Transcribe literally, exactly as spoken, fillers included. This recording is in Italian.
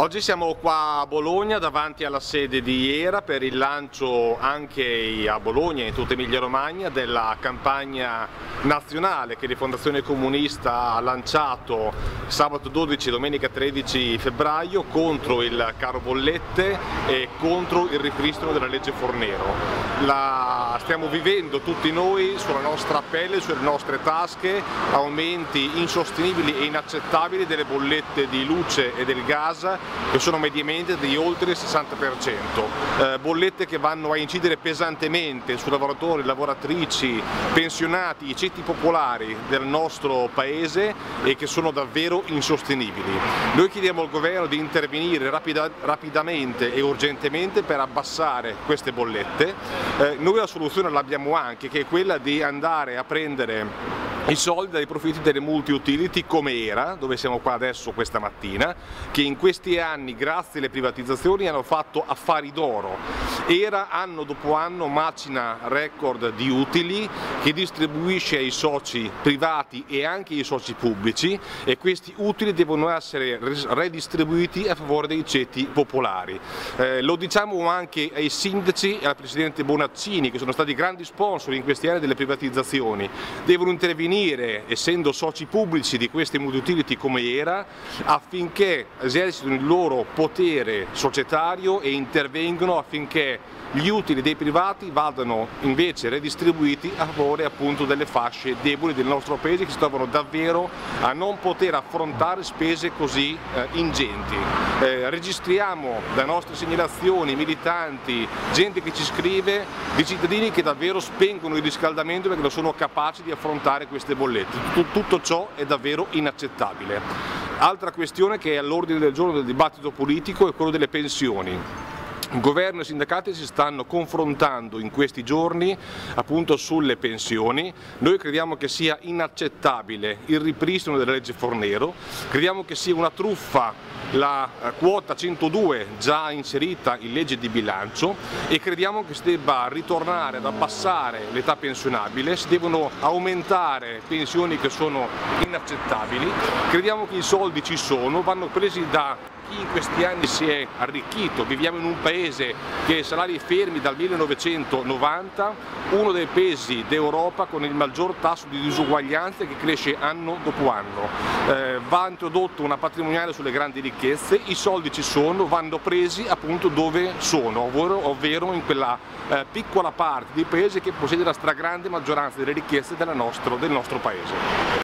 Oggi siamo qua a Bologna davanti alla sede di I E R A per il lancio anche a Bologna e in tutta Emilia Romagna della campagna nazionale che Rifondazione Comunista ha lanciato sabato dodici e domenica tredici febbraio contro il caro bollette e contro il ripristino della legge Fornero. La stiamo vivendo tutti noi sulla nostra pelle, sulle nostre tasche, aumenti insostenibili e inaccettabili delle bollette di luce e del gas che sono mediamente di oltre il sessanta per cento, eh, bollette che vanno a incidere pesantemente su lavoratori, lavoratrici, pensionati, i ceti popolari del nostro paese e che sono davvero insostenibili. Noi chiediamo al governo di intervenire rapida, rapidamente e urgentemente per abbassare queste bollette. Eh, noi la soluzione l'abbiamo anche, che è quella di andare a prendere i soldi dai profitti delle multi-utility come E R A, dove siamo qua adesso questa mattina, che in questi anni grazie alle privatizzazioni hanno fatto affari d'oro. E R A anno dopo anno macina record di utili che distribuisce ai soci privati e anche ai soci pubblici, e questi utili devono essere redistribuiti a favore dei ceti popolari. Eh, lo diciamo anche ai sindaci e al presidente Bonaccini, che sono stati grandi sponsor in questi anni delle privatizzazioni. Devono intervenire, essendo soci pubblici di queste multi-utility come E R A, affinché esercitino il loro potere societario e intervengano affinché gli utili dei privati vadano invece redistribuiti a favore appunto delle fasce deboli del nostro paese, che si trovano davvero a non poter affrontare spese così eh, ingenti. Eh, registriamo da nostre segnalazioni, militanti, gente che ci scrive, di cittadini che davvero spengono il riscaldamento perché non sono capaci di affrontare queste bollette. Tutto ciò è davvero inaccettabile. Altra questione che è all'ordine del giorno del dibattito politico è quello delle pensioni. Il governo e i sindacati si stanno confrontando in questi giorni appunto sulle pensioni. Noi crediamo che sia inaccettabile il ripristino della legge Fornero, crediamo che sia una truffa la quota centodue già inserita in legge di bilancio e crediamo che si debba ritornare ad abbassare l'età pensionabile, si devono aumentare pensioni che sono inaccettabili. Crediamo che i soldi ci sono, vanno presi da chi in questi anni si è arricchito. Viviamo in un paese che ha salari fermi dal millenovecentonovanta, uno dei paesi d'Europa con il maggior tasso di disuguaglianza che cresce anno dopo anno. Eh, va introdotto una patrimoniale sulle grandi ricchezze, i soldi ci sono, vanno presi appunto dove sono, ovvero, ovvero in quella eh, piccola parte di paese che possiede la stragrande maggioranza delle ricchezze della nostro, del nostro paese.